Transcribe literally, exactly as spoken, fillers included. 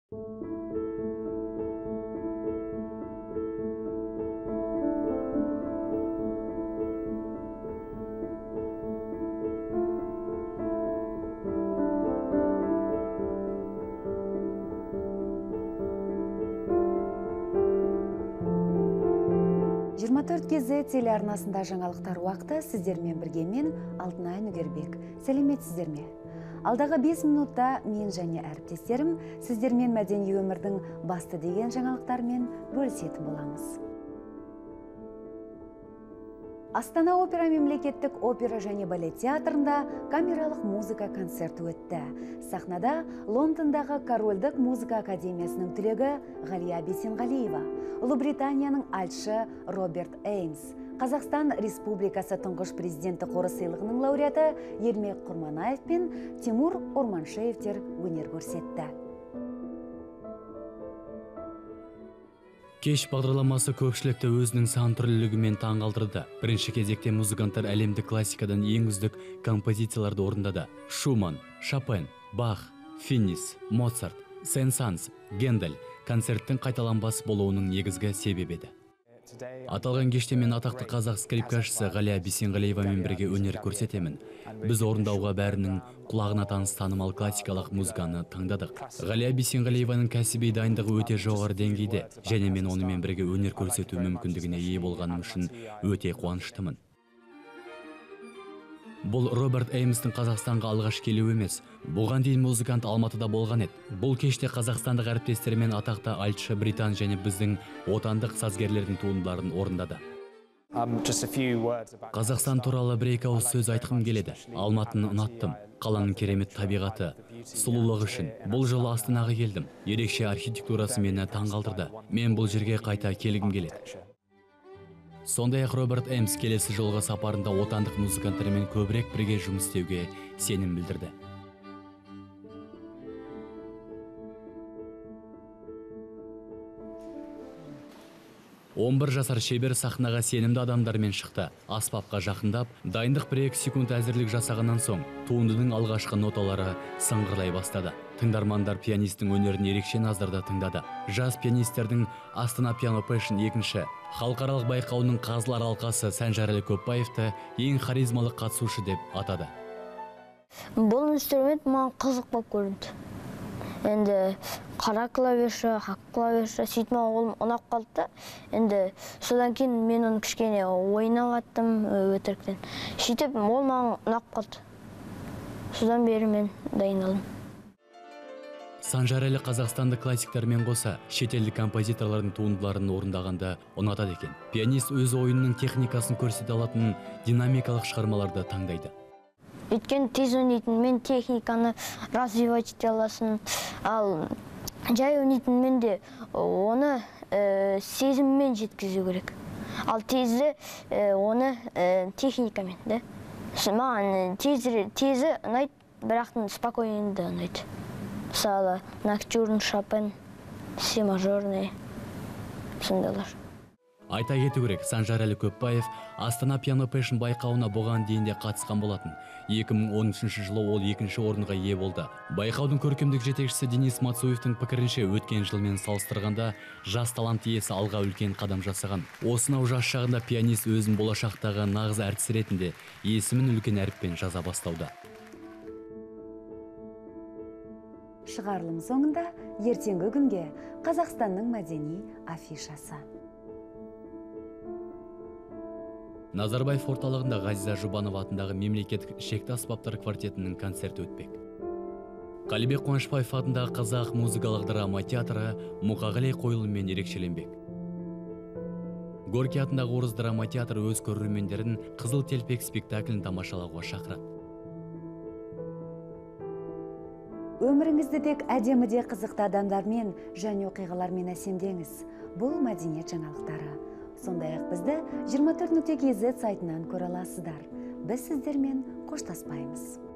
жыйырма төрт кз телеарнасында жаңалықтар уақыты, сіздермен бірге мен Алтынай Нүгербек. Сәлеметсіздер ме? Алдағы бес минутта мен және әріптестерім сіздермен мәдени өмірдің басты деген жаңалықтармен бөлісетін боламыз. Астана опера мемлекеттік опера және балет театрында камералық музыка концерті өтті. Сахнада Лондондағы Корольдік музыка академиясының түлегі Ғалия Бейсенғалиева, Ұлыбританияның альтшы Роберт Эймс, Қазақстан Республикасы тұңғыш президенті қоры сыйлығының лауреаты Ермек Құрманаев пен Тимур Орманшеевтер өнер көрсетті. Кеш бағдарламасы көпшілікті өзінің сан түрлілігімен таңғалдырды. Бірінші кезекте музыканттар әлемдік классикадан ең үздік композицияларды орындады. Шуман, Шопен, Бах, Финнис, Моцарт, Сен-Санс, Гендель концерттің қайталанбас болуының негізгі себебі еді. Аталған кеште мен атақты қазақ скрипкашысы Ғалия Бейсенғалиевамен бірге өнер көрсетемін. Біз орындауға бәрінің құлағына таныс танымал классикалық музыканы таңдадық. Ғалия Бейсенғалиеваның кәсіби дайындығы өте жоғары деңгейде, және мен онымен бірге өнер көрсету мүмкіндігіне ие болғаным үшін өте қуаныштымын. Бұл Роберт Эймстің Қазақстанға алғаш келуі емес. Бұған дейін музыкант Алматыда болған еді. Бұл кеште қазақстандық әріптестерімен атақты альтшы британ және біздің отандық сазгерлердің туындыларын орындады. Қазақстан туралы бір-екі ауыз сөз айтқым келеді. Алматыны ұнаттым. Қаланың керемет табиғаты, сұлулығы үшін. Бұл жолы Астанаға келдім. Ерекше архитектурасы мені таңғалдырды. Мен бұл жерге қайта келгім келеді. Сондай-ақ Роберт Эймс келесі жолғы сапарында отандық музыканттармен көбірек бірге жұмыс істеуге сенім білдірді. он бір жасар шебер сахнаға сенімді адамдармен шықты. Аспапқа жақындап, дайындық бір-екі секунд әзірлік жасағаннан соң, туындының алғашқы ноталары сыңғырлай бастады. Тыңдармандар пианистің өнерін ерекше назарда тыңдады. Жас пианистердің Астана Piano Passion екінші халықаралық байқауының қазылар алқасы Санжарәлі Көпбаевты ең харизмалық қатысушы деп атады. Бұл инструмент маған қызық болып көрінді. Енді қара клавиша, ақ клавиша сөйтіп маған ұнап қалды. Енді содан кейін мен оны кішкене ойнап аттым өтіріктен. Сөйтіп ол маған ұнап қалды. Содан бері мен дайындалдым. Санжарәлі қазақстандық классиктармен қоса шетелдік композиторлардың туындыларын орындағанды ұнатады екен. Пианист өз ойынның техникасын көрсете алатын динамикалық шығармаларды таңдайды. Өткен тез ойнайтынмен техниканы развивать ете аласың, ал жай ойнайтынмен де оны сезіммен жеткізу керек. Ал тезі оны техникамен, да? Маған тезі ұнайды, бірақтың спокойненді ұнайды. Мысалы, Ноктюрн, Шопен, Си мажорный, сындалар. Айта кету керек, Санжарәлі Көпбаев Астана Piano Passion байқауына бұған дейінде қатысқан болатын. екі мың он үшінші жылы ол екінші орынға ие болды. Байқаудың көркемдік жетекшісі Денис Мацуевтің пікірінше өткен жылмен салыстырғанда жас талант иесі алға үлкен қадам жасаған. Осынау жас шағында пианист өзін болашақтағы нағыз әртіс ретінде есімін үлкен әріппен жаза бастауда. Шығарылым соңында ертеңгі күнге Қазақстанның мәдени афишасы. Назарбаев орталығында Ғазиза Жұбанова атындағы мемлекеттік ішекті аспаптар квартетінің концерті өтпек. Қалибек Қуанышбаев атындағы қазақ музыкалық драма театры Мұқағали қойылымымен ерекшеленбек. Горький атындағы орыс драма театры өз көрермендерін Қызыл телпек спектаклін тамашалауға шақырады. Өміріңізді тек әдемі де қызықты адамдармен және оқиғалармен әсемдеңіз. Бұл мәдениет жаңалықтары. Сондай-ақ бізді жиырма төрт нүкте кз сайтынан көре аласыздар. Біз сіздермен қоштаспаймыз.